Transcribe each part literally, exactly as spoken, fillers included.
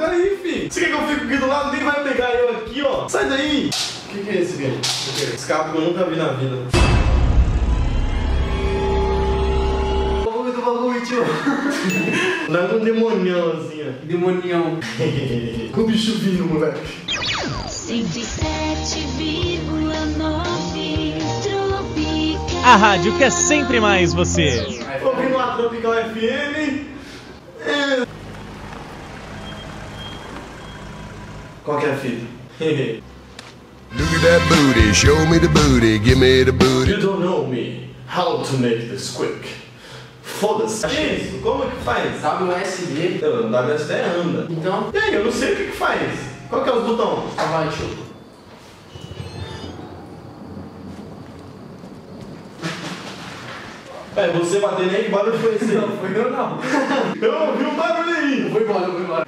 peraí, filho. Você quer que eu fique aqui do lado? Ninguém vai pegar eu aqui, ó. Sai daí. O que, que é esse, velho? Escape que eu nunca vi na vida. Do bagulho, tio. Dá um demonião assim, ó. Demonião. Com o bicho vindo, moleque. cento e sete vírgula nove Tropical. A rádio que é sempre mais você. Ouvindo a Tropical F M. É... Qual que é a fita? Look at that booty, show me the booty, give me the booty. You don't know me. How to make this quick. Foda-se. Que isso? Como é que faz? W S D. Eu, W S D anda. Então? E aí, eu não sei o que que faz. Qual que é os botões? Ah, vai, tio. É, você bater nem que barulho foi esse? Não, foi eu não. Eu ouvi um barulho aí. Eu vou embora, eu vou embora.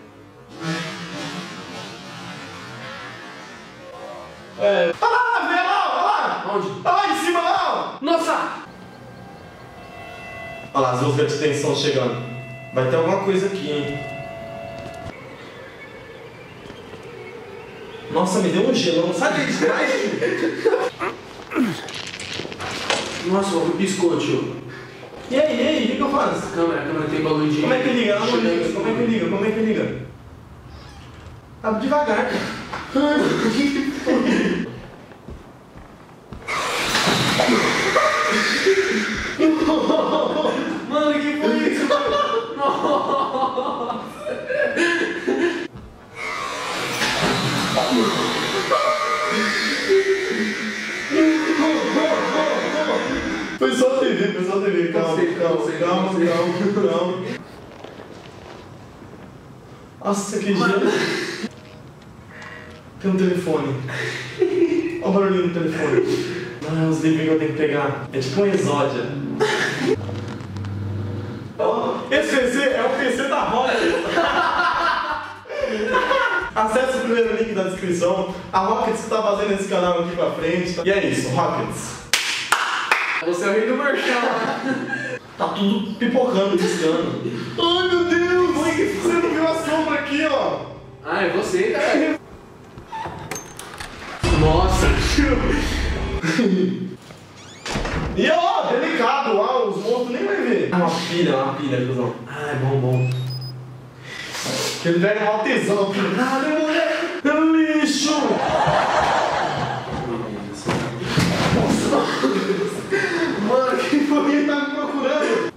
É. Olha lá, vê lá, olha lá. Onde? Olha lá em cima, lá. Nossa! Olha lá, as músicas de tensão chegando. Vai ter alguma coisa aqui, hein? Nossa, me deu um gelão. Sai daí de trás, tio. Nossa, o piscou, tio. E aí, e aí, o que, que eu faço? Câmera, a câmera tem bagulho de... Como é que liga? Ela não liga. Como é que liga? Como é que liga? Abre devagar, cara. Mano, que foi isso? Nossa! Foi só a T V, foi só a T V. Calma, Sei, calma, sei, calma, sei. calma, calma. Nossa, que gelo. Tem um telefone. Olha o barulhinho do telefone. Ah, os livrinhos que eu tenho que pegar. É tipo um exódia. Esse P C é o P C da Rockets. Acesse o primeiro link da descrição. A Rockets está fazendo esse canal aqui pra frente. E é isso, Rockets. Você é o rei do merchan, né? Tá tudo pipocando, piscando. Ai, meu Deus! Você não viu a sombra aqui, ó? Ah, é você, cara? Nossa! E ó, delicado, ó, os monstros nem vai ver. É uma pilha, é uma pilha, cuzão. Ah, é bom, bom. Que ele pega mal tesão. Caralho, moleque! É um lixo! Mano, quem foi que tá me procurando?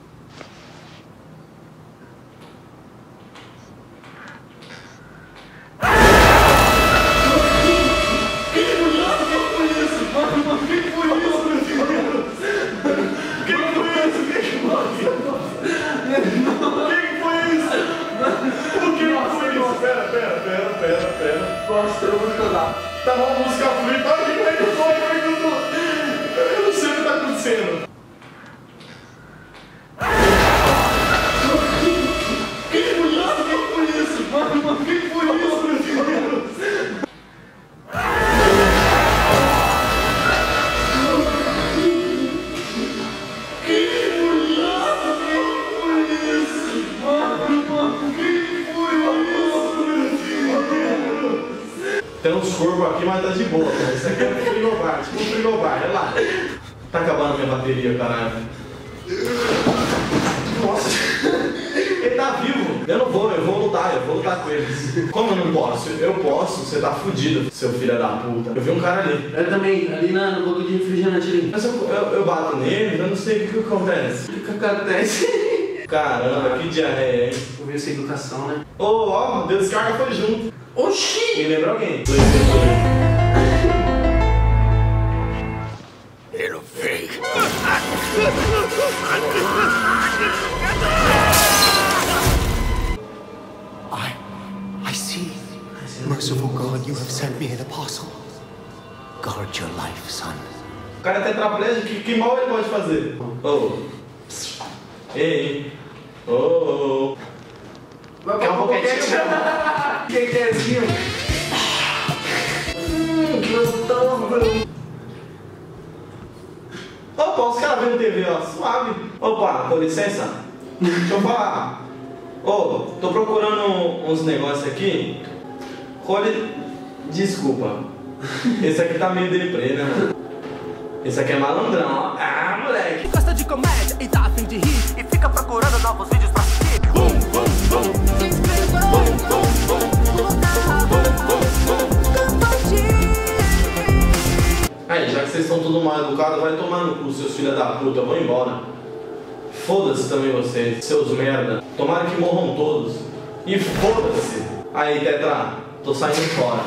Nossa, eu vou cantar. Tá uma música fluida, olha que vai que eu tô, olha que eu tô. Eu não sei o que tá acontecendo. Que foi isso? Que foi isso? Mano, que foi isso, meu Deus? Tem uns corpos aqui, mas tá de boa, cara. Isso aqui é um frigobar, tipo um frigobar, olha lá. Tá acabando a minha bateria, caralho. Nossa. Ele tá vivo. Eu não vou, eu vou lutar, eu vou lutar com eles. Como eu não posso? Eu posso, você tá fudido, seu filho da puta. Eu vi um cara ali. Eu também, ali na, no bagulho de refrigerante ali. Mas eu, eu, eu bato nele, eu não sei o que, que acontece. O que acontece? Caramba, que diarreia, hein? Vou ver essa educação, né? Ô, ó, deu descarga foi junto. Oxi! Me lembra alguém? Little fake. I, I see. Merciful God, you have sent me an apostle. Guard your life, son. O cara é tetraplégico, que, que mal ele pode fazer? Ô. Oh. Ei. Ô. Oh. Quer um boquete? Quem quer assim? Hum, que gostoso. Opa, os caras vendo T V, ó, suave. Opa, com licença. Deixa eu falar. Ô, oh, tô procurando uns negócios aqui. Olha, desculpa. Esse aqui tá meio deprê, né, mano? Esse aqui é malandrão, ó. Ah, moleque. Gosta de comédia e tá a fim de rir e fica procurando novos vídeos pra assistir. Bum, bum, bum. Se inscreva. Bum, bum, bum. Aí, já que vocês estão tudo mal educados, vai tomar no cu, seus filhos da puta. Eu vou embora. Foda-se também vocês, seus merda. Tomara que morram todos. E foda-se. Aí, Tetra, tô saindo fora.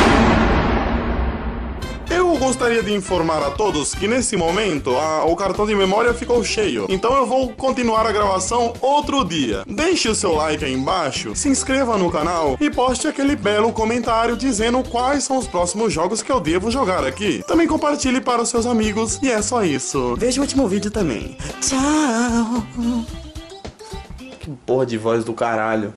Eu gostaria de informar a todos que nesse momento a, o cartão de memória ficou cheio, então eu vou continuar a gravação outro dia. Deixe o seu like aí embaixo, se inscreva no canal e poste aquele belo comentário dizendo quais são os próximos jogos que eu devo jogar aqui. Também compartilhe para os seus amigos e é só isso. Veja o último vídeo também. Tchau! Que porra de voz do caralho.